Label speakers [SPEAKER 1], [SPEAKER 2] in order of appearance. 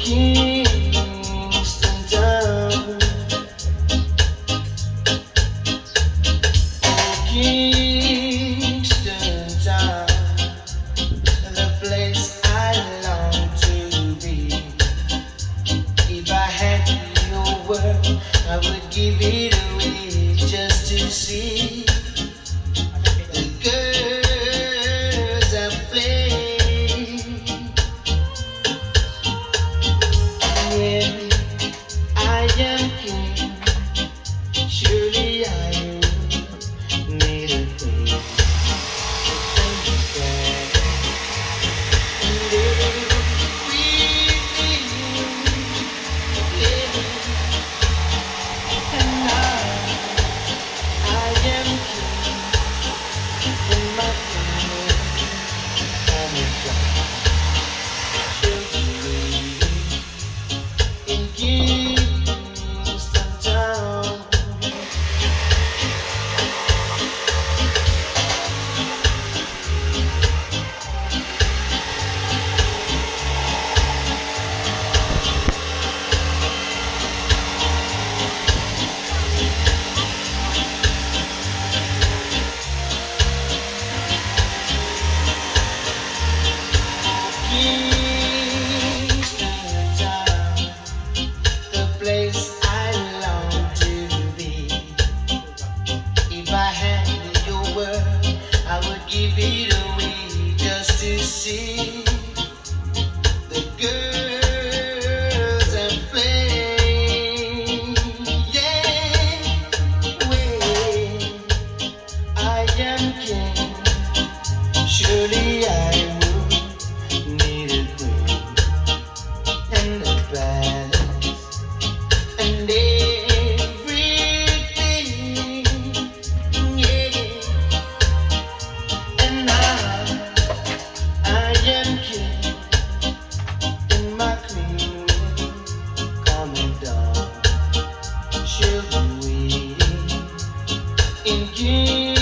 [SPEAKER 1] Kingston town, Kingston town, the place I long to be. If I had your word, I would give it away just to see the girls I play. When I am king, surely I will need a queen. And live with me, yeah. And now I am king in my kingdom. I'm a god, surely in Kingston town. Kingston town, the place I long to be. If I had your word, I would give it away just to see the girls and play. Yeah, when I am king, surely I would need a queen and a palace and everything, yeah. And now I am king and my queen will coming down. She'll be waiting in King.